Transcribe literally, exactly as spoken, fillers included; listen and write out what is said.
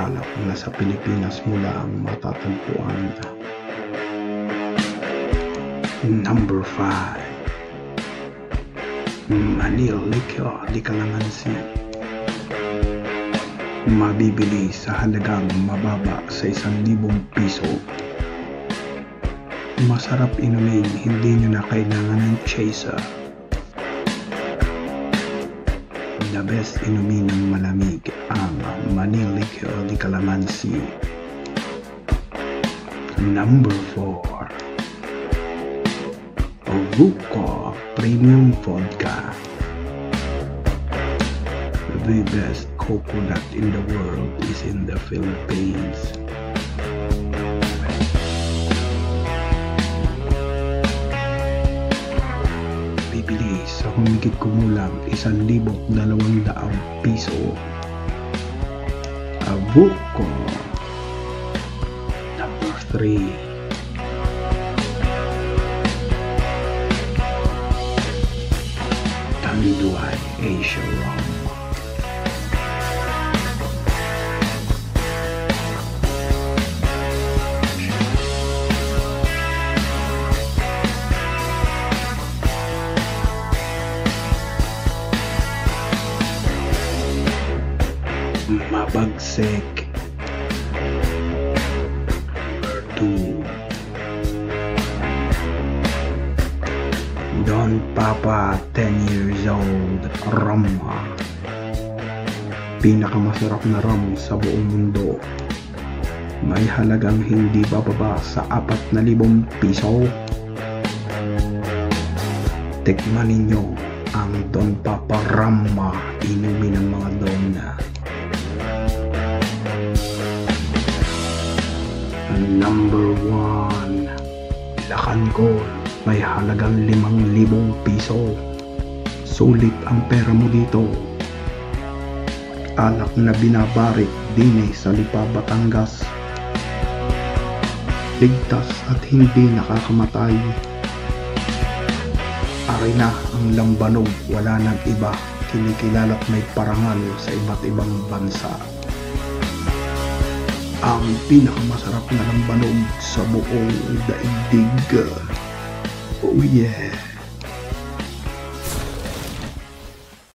alak na sa Pilipinas mo lang matatagpuan. Number five. Manila Liquor de Calamansi. Mabibili sa halagang mababa sa isang libong piso. Masarap inumin, hindi nyo na kailangan ng chaser. The best inumin ng malamig ang Manila Liquor de Calamansi. Number four. Vuco Premium Vodka. The best coconut in the world is in the Philippines. Bibili sa humigit kumulang isang libot dalawang daang piso. Vuco. Number three. Tanduay Asia Rum. Mabagsik. Number two. Don Papa ten years old rum. Pinakamasarap na rum sa buong mundo. May halagang hindi bababa sa apat na libong piso. Tikman ninyo ang Don Papa rum, inumin ng mga donna. Number one. Lakan Gold. May halagang limang libong piso. Sulit ang pera mo dito. Alak na binabarik din eh sa Lipa, Batangas. Ligtas at hindi nakakamatay. Ari na ang lambanog, wala nang iba. Kinikilala't may parangal sa iba't ibang bansa. Ang pinakamasarap na lambanog sa buong daigdig. Oh yeah.